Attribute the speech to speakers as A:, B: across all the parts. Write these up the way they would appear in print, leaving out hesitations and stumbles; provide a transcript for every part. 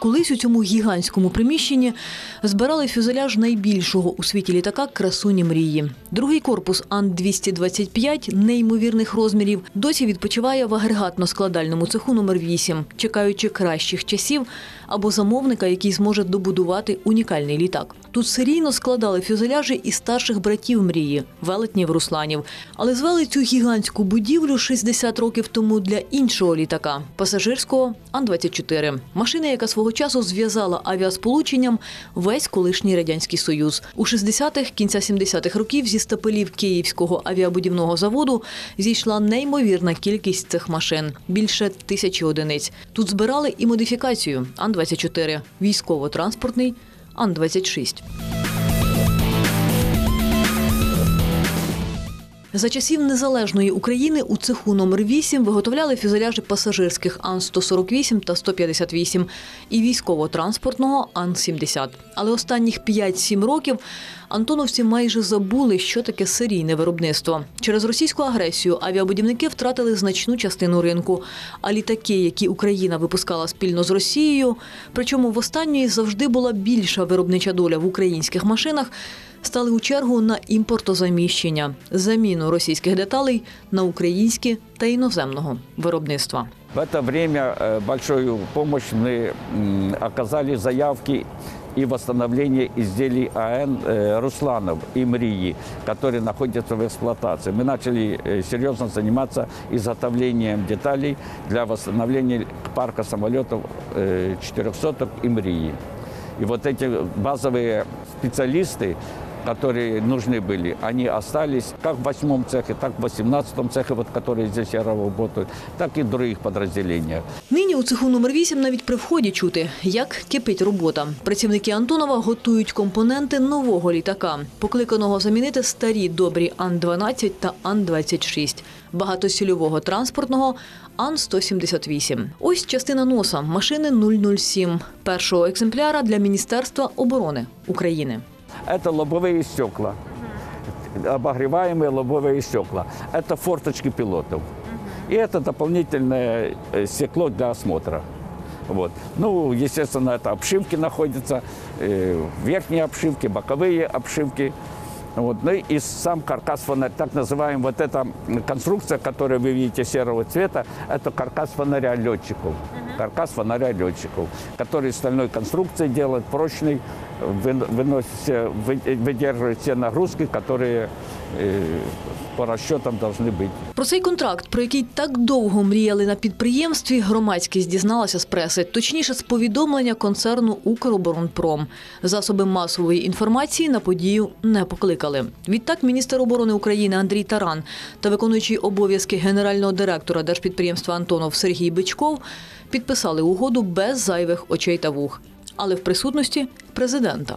A: Колись у цьому гігантському приміщенні збирали фюзеляж найбільшого у світі літака «Красуні мрії». Другий корпус Ан-225 неймовірних розмірів досі відпочиває в агрегатно-складальному цеху номер 8, чекаючи кращих часів або замовника, який зможе добудувати унікальний літак. Тут серійно складали фюзеляжі і старших братів мрії – велетнів Русланів. Але звели цю гігантську будівлю 60 років тому для іншого літака – пасажирського Ан-24. Машина, яка свого часу зв'язала авіасполученням весь колишній Радянський Союз. У 60-х, кінця 70-х років зі стапелів Київського авіабудівного заводу зійшла неймовірна кількість цих машин – більше 1000 одиниць. Тут збирали і модифікацію Ан-24, військово-транспортний Ан-26. За часів незалежної України у цеху номер 8 виготовляли фюзеляжі пасажирських Ан-148 та 158 і військово-транспортного Ан-70. Але останніх 5-7 років антоновці майже забули, що таке серійне виробництво. Через російську агресію авіабудівники втратили значну частину ринку, а літаки, які Україна випускала спільно з Росією, причому в останньої завжди була більша виробнича доля в українських машинах, стали у чергу на імпортозаміщення – заміну російських деталей на українські та іноземного виробництва.
B: В это время большую помощь мы оказали заявки и восстановление изделий АН «Русланов» и «Мрии», которые находятся в эксплуатации. Мы начали серьезно заниматься изготовлением деталей для восстановления парка самолетов 400 и «Мрии». И вот эти базовые специалисты, которые нужны были, они остались как в 8-м цехе, так в 18-м цехе, вот, которые здесь работают, так и в других подразделениях.
A: Нині у цеху номер 8 навіть при вході чути, як кипить робота. Працівники Антонова готують компоненти нового літака, покликаного замінити старі добрі Ан-12 та Ан-26, багатосільового транспортного Ан-178. Ось частина носа машини 007, першого екземпляра для Міністерства оборони України.
B: Это лобовые стекла, обогреваемые лобовые стекла. Это форточки пилотов. И это дополнительное стекло для осмотра. Вот. Ну, естественно, это обшивки находятся, верхние обшивки, боковые обшивки. Вот. Ну и сам каркас фонаря, так называемая вот эта конструкция, которую вы видите серого цвета, это каркас фонаря летчиков. Каркас фонаря летчиков, который из стальной конструкции делает прочный, выдерживает все нагрузки, которые по расчетам должны быть.
A: Про цей контракт, про який так довго мріяли на підприємстві, громадськість дізналася з преси, точніше з повідомлення концерну «Укроборонпром». Засоби масової інформації на подію не покликали. Відтак міністр оборони України Андрій Таран та виконуючий обов'язки генерального директора держпідприємства «Антонов» Сергій Бичков підписали угоду без зайвих очей та вух, але в присутності президента.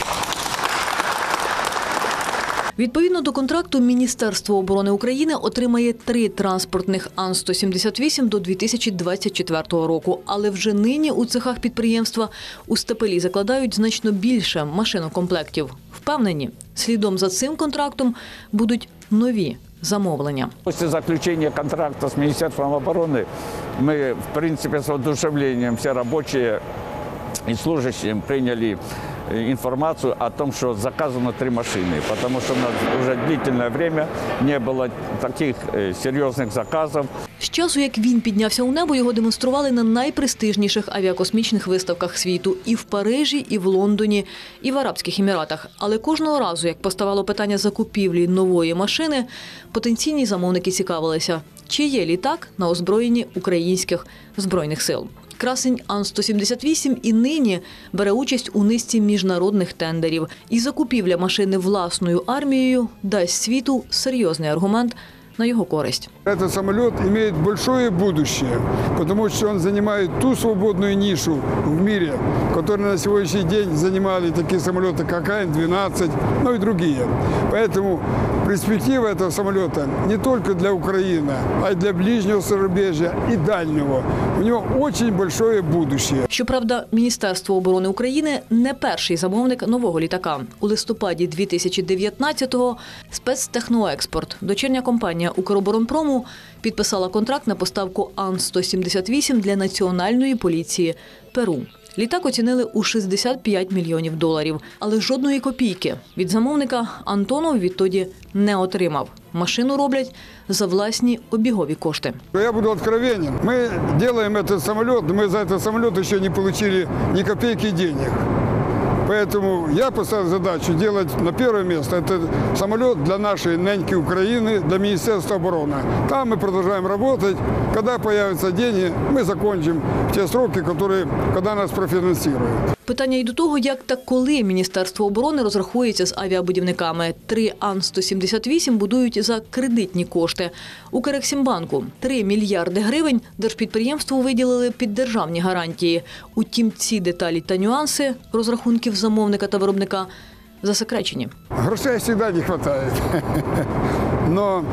A: Відповідно до контракту, Міністерство оборони України отримає 3 транспортних Ан-178 до 2024 року. Але вже нині у цехах підприємства у стапелі закладають значно більше машинокомплектів. Впевнені, слідом за цим контрактом будуть нові замовлення.
B: После заключения контракта с Министерством обороны мы, в принципе, с воодушевлением все рабочие и служащие приняли информацию о том, что заказано 3 машины, потому что у нас уже длительное время не было таких серьезных заказов.
A: З часу, як він піднявся у небо, його демонстрували на найпрестижніших авіакосмічних виставках світу – і в Парижі, і в Лондоні, і в Арабських Еміратах. Але кожного разу, як поставало питання закупівлі нової машини, потенційні замовники цікавилися, чи є літак на озброєнні українських Збройних сил. Красень Ан-178 і нині бере участь у низці міжнародних тендерів. І закупівля машини власною армією дасть світу серйозний аргумент на його користь.
C: Этот самолет имеет большое будущее, потому что он занимает ту свободную нишу в мире, которую на сегодняшний день занимали такие самолеты, как Ан-12, ну и другие. Поэтому перспектива этого самолета не только для Украины, а и для ближнего зарубежья и дальнего. У него очень большое будущее.
A: Щоправда, Міністерство оборони України не перший замовник нового літака. У листопаді 2019-го спецтехноекспорт, дочірня компанія «Укроборонпрому», підписала контракт на поставку Ан-178 для Національної поліції Перу. Літак оцінили у 65 мільйонів доларів. Але жодної копійки від замовника Антонов відтоді не отримав. Машину роблять за власні обігові кошти.
C: Я буду откровенен. Мы делаем этот самолет, мы за этот самолет еще не получили ни копейки денег. Поэтому я поставил задачу делать на первое место. Это самолет для нашей неньки Украины, для Министерства обороны. Там мы продолжаем работать. Когда появятся деньги, мы закончим в те сроки, когда нас профинансируют.
A: Питання й до того, як та коли Міністерство оборони розрахується з авіабудівниками. 3 Ан-178 будують за кредитні кошти. Укрексімбанку 3 мільярди гривень держпідприємству виділили під державні гарантії. Утім, ці деталі та нюанси розрахунків замовника та виробника засекречені.
C: Грошей всегда не хватает. Но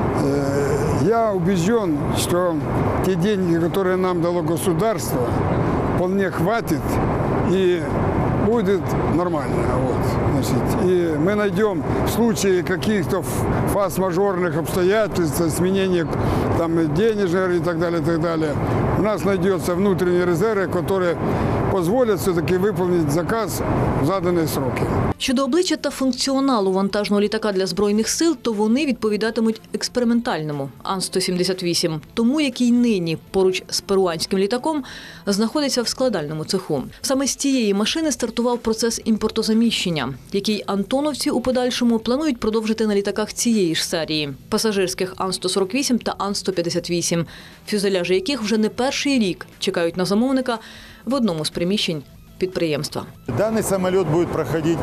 C: я убежден, что те деньги, которые нам дало государство, вполне хватит и будет нормально. Вот, значит. И мы найдем в случае каких-то форс-мажорных обстоятельств, сменения там, денежных и так далее, у нас найдется внутренние резервы, которые позволят все-таки выполнить заказ в заданные сроки.
A: Щодо обличчя та функціоналу вантажного літака для Збройних сил, то вони відповідатимуть експериментальному Ан-178, тому який нині поруч з перуанським літаком знаходиться в складальному цеху. Саме з цієї машини стартував процес імпортозаміщення, який антоновці у подальшому планують продовжити на літаках цієї ж серії – пасажирських Ан-148 та Ан-158, фюзеляжі яких вже не перший рік чекають на замовника в одному з приміщень підприємства.
D: Данный самолет будет проходить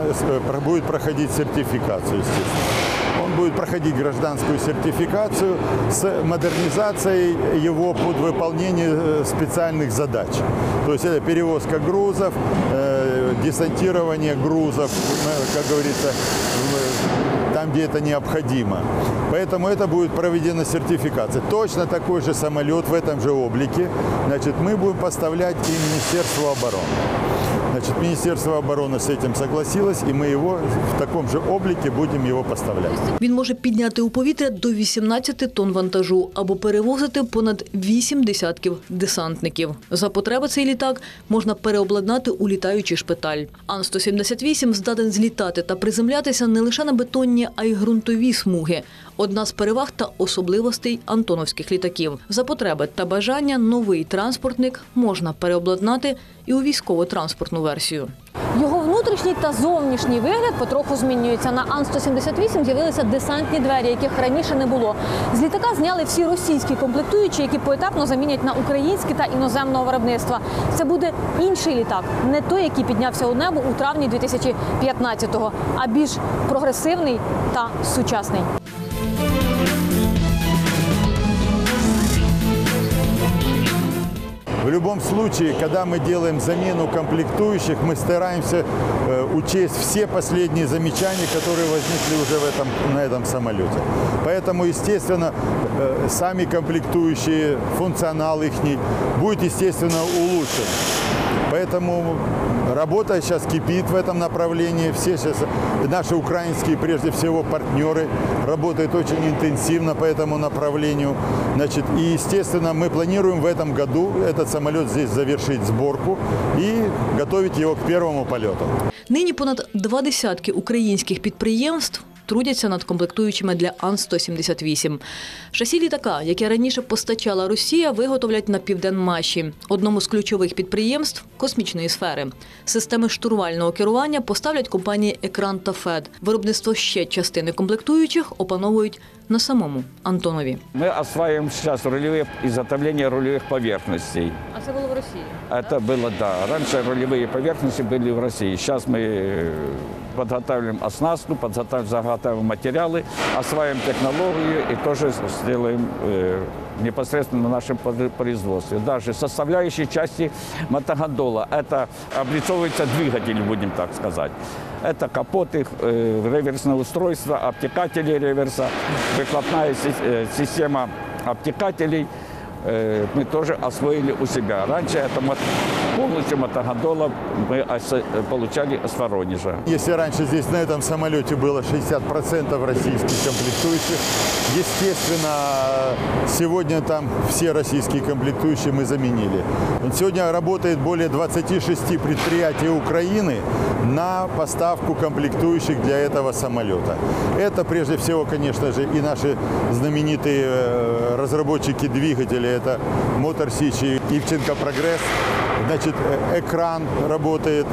D: сертификацию, естественно. Он будет проходить гражданскую сертификацию с модернизацией его под выполнение специальных задач. То есть это перевозка грузов, десантирование грузов, как говорится, там, где это необходимо. Поэтому это будет проведена сертификация. Точно такой же самолет в этом же облике, значит, мы будем поставлять и Министерству обороны. Значит, Министерство обороны с этим согласилось, и мы его в таком же облике будем его поставлять.
A: Він може підняти у повітря до 18 тонн вантажу або перевозити понад 8 десятків десантників. За потреби цей літак можна переобладнати у літаючий шпиталь. Ан-178 здатен злітати та приземлятися не лише на бетонні, а й ґрунтові смуги. Одна з переваг та особливостей антоновських літаків. За потреби та бажання новий транспортник можна переобладнати і у військово-транспортну версію.
E: Його внутрішній та зовнішній вигляд потроху змінюється. На Ан-178 з'явилися десантні двері, яких раніше не було. З літака зняли всі російські комплектуючі, які поетапно замінять на українські та іноземного виробництва. Це буде інший літак, не той, який піднявся у небо у травні 2015-го, а більш прогресивний та сучасний.
D: В любом случае, когда мы делаем замену комплектующих, мы стараемся учесть все последние замечания, которые возникли уже на этом самолете. Поэтому, естественно, сами комплектующие, функционал их будет, естественно, улучшен. Поэтому работа сейчас кипит в этом направлении. Все сейчас, наши украинские, прежде всего, партнеры работают очень интенсивно по этому направлению. Значит, и, естественно, мы планируем в этом году этот самолет здесь завершить сборку и готовить его к первому полету.
A: Нині понад 20 українських підприємств трудяться над комплектуючими для Ан-178. Шасі літака, яке раніше постачала Росія, виготовлять на Південмаші, одному з ключових підприємств космічної сфери. Системи штурвального керування поставлять компанії «Екран» та «Фед». Виробництво ще частини комплектуючих опановують на самому Антонові.
B: Мы осваиваем сейчас изготовление рулевых поверхностей.
E: А це було в Росії?
B: Это было, да. Раньше рулевые поверхности были в России. Сейчас мы подготавливаем оснастку, заготавливаем материалы, осваиваем технологию и тоже сделаем непосредственно на нашем производстве. Даже составляющие части мотогондола. Это облицовывается двигатель, будем так сказать. Это капоты, реверсное устройство, обтекатели реверса, выхлопная система обтекателей. Мы тоже освоили у себя. Раньше это полностью мотогодола мы получали с Воронежа.
D: Если раньше здесь на этом самолете было 60% российских комплектующих, естественно, сегодня там все российские комплектующие мы заменили. Сегодня работает более 26 предприятий Украины на поставку комплектующих для этого самолета. Это прежде всего, конечно же, и наши знаменитые разработчики двигателей, это Motor Sich и Ивченко Прогресс. Значит, экран работает,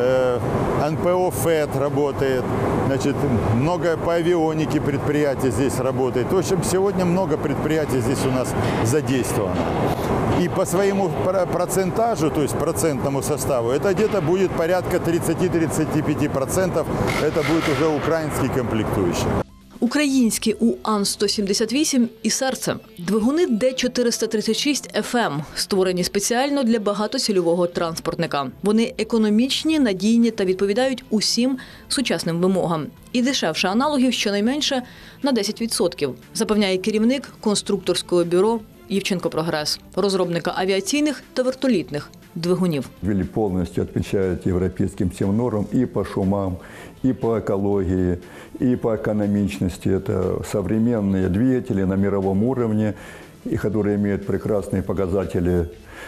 D: НПО ФЭД работает, значит, много по авионике предприятий здесь работает. В общем, сегодня много предприятий здесь у нас задействовано. И по своему процентажу, то есть процентному составу, это где-то будет порядка 30-35%, это будет уже украинский комплектующий.
A: Українські у Ан-178 і серце. Двигуни Д-436ФМ, створені спеціально для багатоцільового транспортника. Вони економічні, надійні та відповідають усім сучасним вимогам. І дешевше аналогів щонайменше на 10%, запевняє керівник конструкторського бюро Івченко Прогрес, розробника авіаційних та вертолітних двигунів.
F: Вели полностью отвечают европейским всем нормам и по шумам, и по экологии, и по экономичности. Это современные двигатели на мировом уровне, и которые имеют прекрасные показатели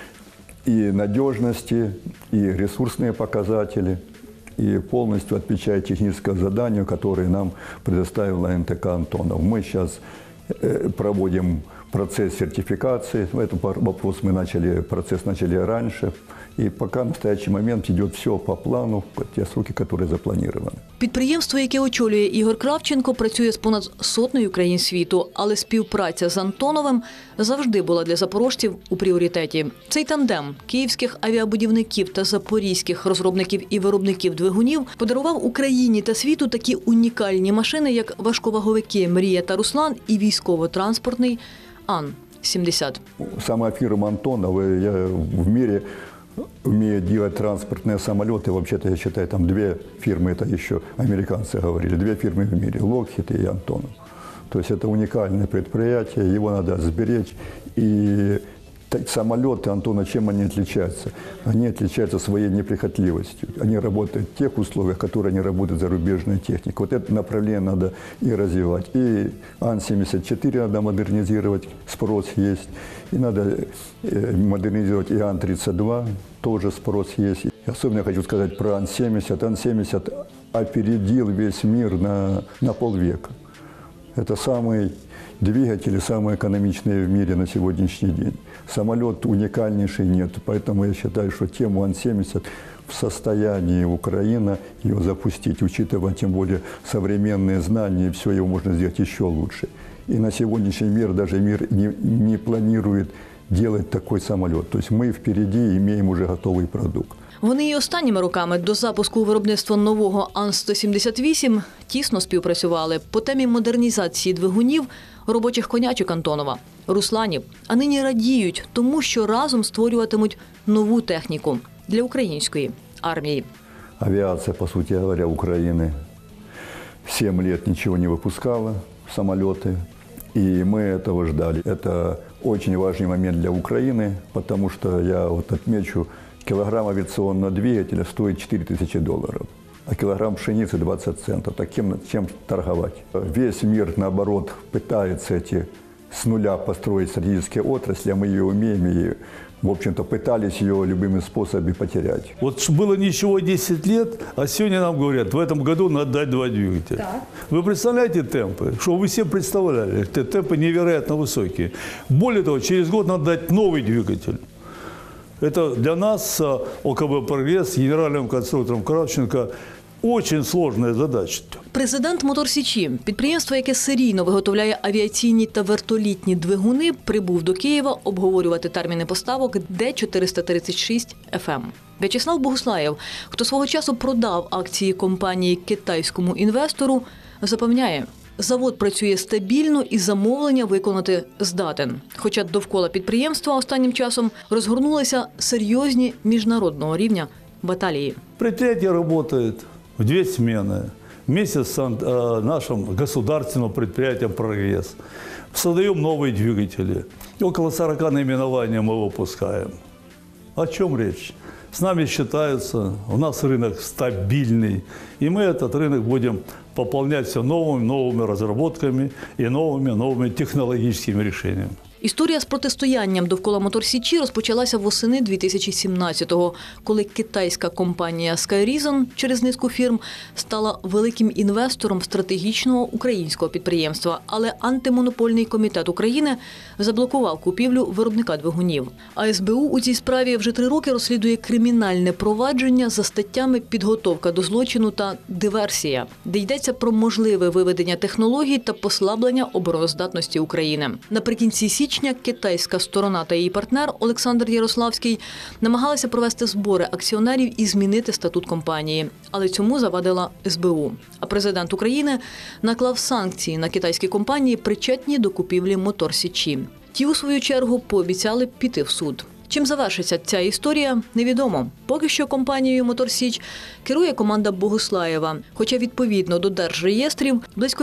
F: и надежности, и ресурсные показатели, и полностью отвечают техническому заданию, которое нам предоставила НТК «Антонов». Мы сейчас проводим процесс сертификации. Этот вопрос процесс начали раньше. И пока в настоящий момент идет все по плану, по те сроки, которые запланированы.
A: Підприємство, яке очолює Ігор Кравченко, працює з понад сотнею країн світу, але співпраця з Антоновим завжди була для запорожців у пріоритеті. Цей тандем київських авіабудівників та запорізьких розробників і виробників двигунів подарував Україні та світу такі унікальні машини, як важковаговики «Мрія» та «Руслан» і військово-транспортний Ан-70.
F: Сама фирма «Антонов» в мире умеет делать транспортные самолеты. Вообще-то, я считаю, там две фирмы, это еще американцы говорили, две фирмы в мире – Lockheed и Антонов. То есть это уникальное предприятие, его надо сберечь. И самолеты Антона, чем они отличаются? Они отличаются своей неприхотливостью. Они работают в тех условиях, в которых они работают зарубежная техника. Вот это направление надо и развивать. И Ан-74 надо модернизировать, спрос есть. И надо модернизировать и Ан-32, тоже спрос есть. И особенно я хочу сказать про Ан-70. Ан-70 опередил весь мир на полвека. Это самый двигатели самые экономичные в мире на сегодняшний день. Самолет уникальнейший нет, поэтому я считаю, что тему Ан-70 в состоянии Украина ее запустить, учитывая тем более современные знания, все его можно сделать еще лучше. И на сегодняшний мир даже мир не планирует делать такой самолет. То есть мы впереди имеем уже готовый продукт.
A: Вони і останніми роками до запуску виробництва нового Ан-178 тісно співпрацювали по темі модернізації двигунів робочих конячок Антонова, Русланів. А нині радіють тому, що разом створюватимуть нову техніку для української армії.
F: Авиация, по сути говоря, Украины 7 лет ничего не выпускала, самолеты, и мы этого ждали. Это очень важный момент для Украины, потому что я вот отмечу, килограмм авиационного двигателя стоит $4000, а килограмм пшеницы 20 центов. Так чем торговать? Весь мир, наоборот, пытается с нуля построить стратегические отрасли, а мы ее умеем и, в общем-то, пытались ее любыми способами потерять.
G: Вот было ничего 10 лет, а сегодня нам говорят, в этом году надо дать 2 двигателя. Так. Вы представляете темпы? Что вы все представляли? Темпы невероятно высокие. Более того, через год надо дать новый двигатель. Это для нас, ОКБ «Прогресс», генеральным конструктором Кравченко, очень сложная задача.
A: Президент «Мотор Січі», підприємство, яке серійно виготовляє авіаційні та вертолітні двигуни, прибув до Києва обговорювати терміни поставок Д-436ФМ. В'ячеслав Богуслаєв, хто свого часу продав акції компанії китайському інвестору, запевняє, завод працює стабільно і замовлення виконати здатен. Хоча довкола підприємства останнім часом розгорнулися серйозні міжнародного рівня баталії.
G: Предприятие работает в 2 смены вместе с нашим государственным предприятием «Прогресс». Создаем новые двигатели. Около 40 наименований мы выпускаем. О чем речь? с нами считаются, у нас рынок стабильный, и мы этот рынок будем пополнять все новыми разработками и новыми технологическими решениями.
A: Історія з протистоянням довкола Моторсічі розпочалася восени 2017-го, коли китайська компанія SkyReason через низку фірм стала великим інвестором стратегічного українського підприємства. Але антимонопольний комітет України заблокував купівлю виробника двигунів. А СБУ у цій справі вже 3 роки розслідує кримінальне провадження за статтями «Підготовка до злочину» та «Диверсія», де йдеться про можливе виведення технологій та послаблення обороноздатності України. Наприкінці січня китайська сторона та її партнер Олександр Ярославський намагалися провести збори акціонерів і змінити статут компанії. Але цьому завадила СБУ. А президент України наклав санкції на китайські компанії, причетні до купівлі Моторсічі. Ті, у свою чергу, пообіцяли піти в суд. Чим завершиться ця історія, невідомо. Поки що компанією «Моторсіч» керує команда Богуслаєва. Хоча відповідно до держреєстрів близько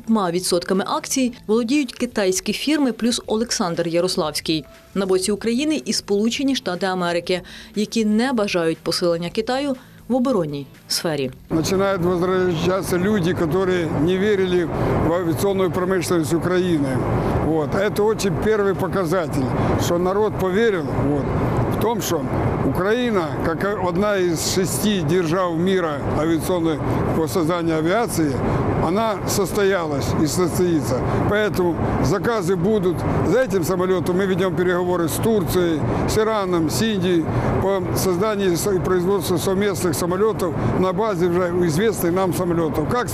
A: 80% акцій володіють китайські фірми плюс Олександр Ярославський. На боці України і Сполучені Штати Америки, які не бажають посилення Китаю в оборонній сфері.
C: Начинают возвращаться люди, которые не верили в авиационную промышленность Украины. Вот. Это очень первый показатель, что народ поверил в том, что Украина, как одна из 6 держав мира авиационной по созданию авиации, она состоялась и состоится. Поэтому заказы будут. За этим самолетом мы ведем переговоры с Турцией, с Ираном, с Индией по созданию и производству совместных самолетов на базе уже известных нам самолетов, как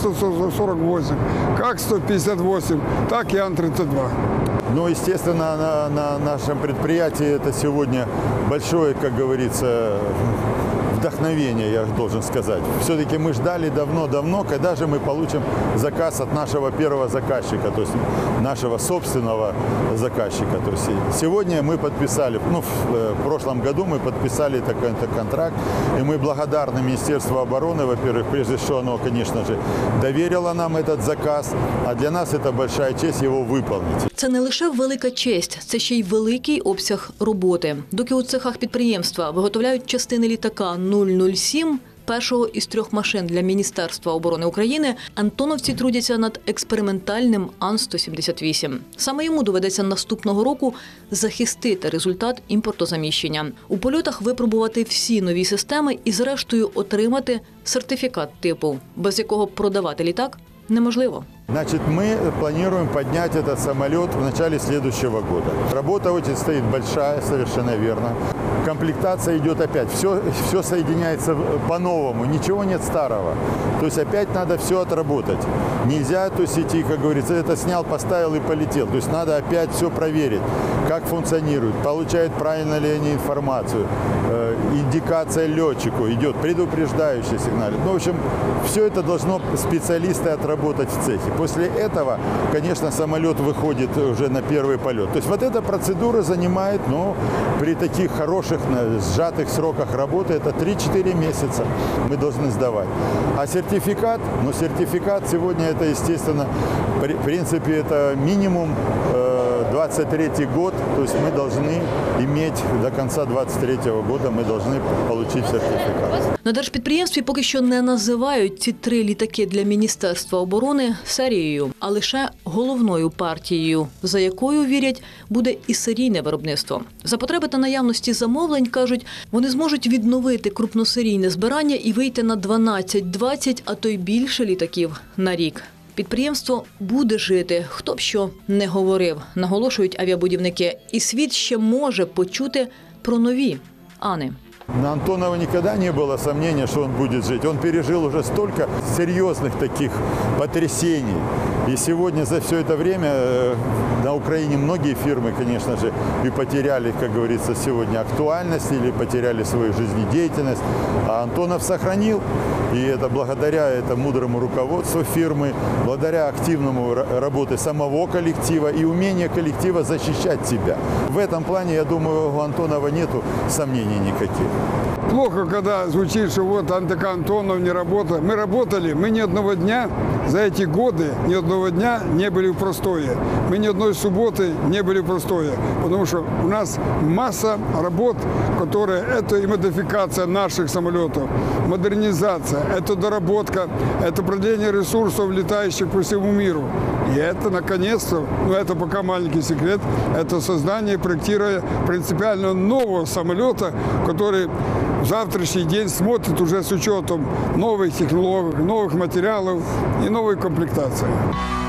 C: 148, как 158, так и Ан-32.
D: Ну, естественно, на нашем предприятии это сегодня большое, как говорится, вдохновение, я должен сказать. Все-таки мы ждали давно-давно, когда же мы получим заказ от нашего первого заказчика, то есть нашего собственного заказчика. То есть сегодня мы подписали, в прошлом году мы подписали такой контракт, и мы благодарны Министерству обороны, во-первых, прежде всего, оно, конечно же, доверило нам этот заказ, а для нас это большая честь его выполнить.
A: Це не лише велика честь, це ще й великий обсяг роботи. Доки у цехах підприємства виготовляють частини літака 007, першого із 3 машин для Міністерства оборони України, антоновці трудяться над експериментальним Ан-178. Саме йому доведеться наступного року захистити результат імпортозаміщення. У польотах випробувати всі нові системи і зрештою отримати сертифікат типу, без якого продавати літак неможливо.
D: Значит, мы планируем поднять этот самолет в начале следующего года. Работа очень стоит большая, совершенно верно. Комплектация идет опять. Все соединяется по-новому, ничего нет старого. То есть опять надо все отработать. Нельзя, то есть идти, как говорится, это снял, поставил и полетел. То есть надо опять все проверить, как функционирует, получают правильно ли они информацию. Индикация летчику идет, предупреждающий сигнал. Ну, в общем, все это должно специалисты отработать в цехе. После этого, конечно, самолет выходит уже на первый полет. То есть вот эта процедура занимает, при таких хороших, сжатых сроках работы, это 3-4 месяца мы должны сдавать. А сертификат, сертификат сегодня это, естественно, в принципе, это минимум 23 год, то есть мы должны иметь до конца 23 года, мы должны получить сертификат.
A: На держпідприємстві поки що не називають ці 3 літаки для Міністерства оборони серією, а лише головною партією, за якою, вірять, буде і серійне виробництво. За потреби та наявності замовлень, кажуть, вони зможуть відновити крупносерійне збирання і вийти на 12-20, а то й більше літаків на рік. Підприємство буде жити, хто б що не говорив, наголошують авіабудівники. І світ ще може почути про нові Ани.
D: На Антонова никогда не было сомнения, что он будет жить. Он пережил уже столько серьезных таких потрясений. И сегодня за все это время на Украине многие фирмы, конечно же, и потеряли, как говорится, сегодня актуальность или потеряли свою жизнедеятельность. А Антонов сохранил. И это благодаря мудрому руководству фирмы, благодаря активному работе самого коллектива и умению коллектива защищать себя. В этом плане, я думаю, у Антонова нету сомнений никаких.
C: Плохо, когда звучит, что вот НТК Антонов не работает. Мы работали, мы ни одного дня за эти годы, ни одного дня не были в простое. Мы ни одной субботы не были в простое. Потому что у нас масса работ, которые это и модификация наших самолетов, модернизация, это доработка, это продление ресурсов, летающих по всему миру. И это, наконец-то, ну это пока маленький секрет, это создание, проектирование принципиально нового самолета, который в завтрашний день смотрит уже с учетом новых технологий, новых материалов и новой комплектации.